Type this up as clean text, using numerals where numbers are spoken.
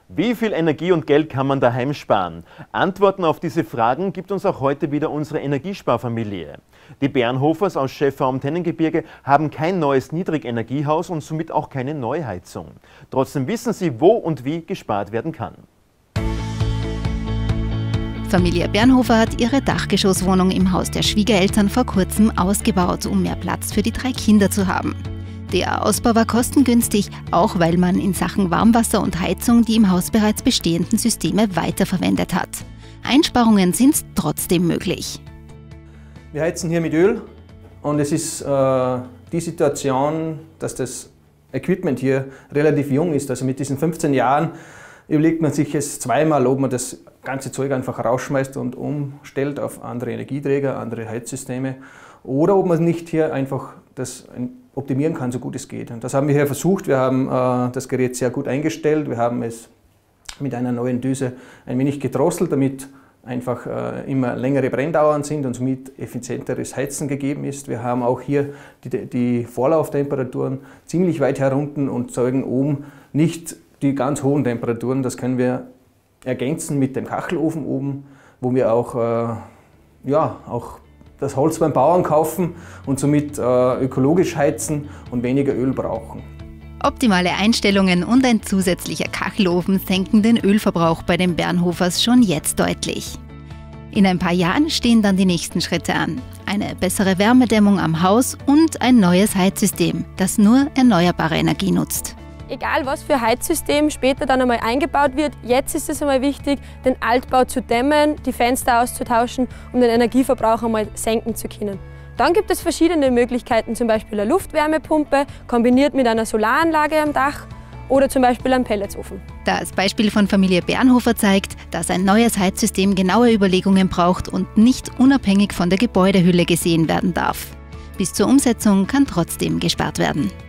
Wie viel Energie und Geld kann man daheim sparen? Antworten auf diese Fragen gibt uns auch heute wieder unsere Energiesparfamilie. Die Bernhofers aus Schäffer am Tennengebirge haben kein neues Niedrigenergiehaus und somit auch keine Neuheizung. Trotzdem wissen sie, wo und wie gespart werden kann. Familie Bernhofer hat ihre Dachgeschosswohnung im Haus der Schwiegereltern vor kurzem ausgebaut, um mehr Platz für die 3 Kinder zu haben. Der Ausbau war kostengünstig, auch weil man in Sachen Warmwasser und Heizung die im Haus bereits bestehenden Systeme weiterverwendet hat. Einsparungen sind trotzdem möglich. Wir heizen hier mit Öl und es ist die Situation, dass das Equipment hier relativ jung ist. Also mit diesen 15 Jahren überlegt man sich es zweimal, ob man das ganze Zeug einfach rausschmeißt und umstellt auf andere Energieträger, andere Heizsysteme, oder ob man nicht hier einfach das optimieren kann, so gut es geht. Und das haben wir hier versucht. Wir haben das Gerät sehr gut eingestellt. Wir haben es mit einer neuen Düse ein wenig gedrosselt, damit einfach immer längere Brenndauern sind und somit effizienteres Heizen gegeben ist. Wir haben auch hier die Vorlauftemperaturen ziemlich weit herunter und zeugen oben nicht die ganz hohen Temperaturen. Das können wir ergänzen mit dem Kachelofen oben, wo wir auch das Holz beim Bauern kaufen und somit ökologisch heizen und weniger Öl brauchen. Optimale Einstellungen und ein zusätzlicher Kachelofen senken den Ölverbrauch bei den Bernhofers schon jetzt deutlich. In ein paar Jahren stehen dann die nächsten Schritte an. Eine bessere Wärmedämmung am Haus und ein neues Heizsystem, das nur erneuerbare Energie nutzt. Egal was für Heizsystem später dann einmal eingebaut wird, jetzt ist es einmal wichtig, den Altbau zu dämmen, die Fenster auszutauschen, um den Energieverbrauch einmal senken zu können. Dann gibt es verschiedene Möglichkeiten, zum Beispiel eine Luftwärmepumpe, kombiniert mit einer Solaranlage am Dach oder zum Beispiel einem Pelletsofen. Das Beispiel von Familie Bernhofer zeigt, dass ein neues Heizsystem genaue Überlegungen braucht und nicht unabhängig von der Gebäudehülle gesehen werden darf. Bis zur Umsetzung kann trotzdem gespart werden.